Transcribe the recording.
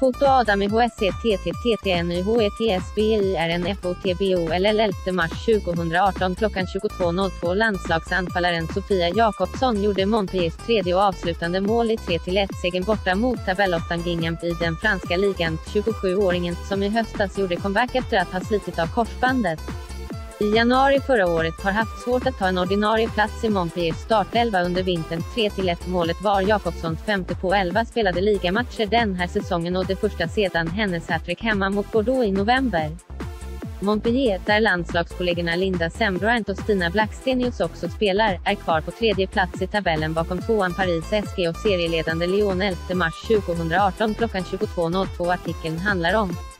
Foto Adam IHSCTTTNYHETSBIRNFOTBOLL 11 mars 2018 klockan 22.02. Landslagsanfallaren Sofia Jakobsson gjorde Montpelliers tredje och avslutande mål i 3-1-segern borta mot tabellåttan Guingamp i den franska ligan. 27-åringen, som i höstas gjorde comeback efter att ha slitit av korsbandet i januari förra året, har haft svårt att ta en ordinarie plats i Montpelliers startelva under vintern. 3-1-målet var Jakobssons femte på 11 spelade ligamatcher den här säsongen och det första sedan hennes hattrick hemma mot Bordeaux i november. Montpellier, där landslagskollegorna Linda Sembrant och Stina Blackstenius också spelar, är kvar på tredje plats i tabellen bakom tvåan Paris SG och serieledande Lyon 11 mars 2018 klockan 22.02. Artikeln handlar om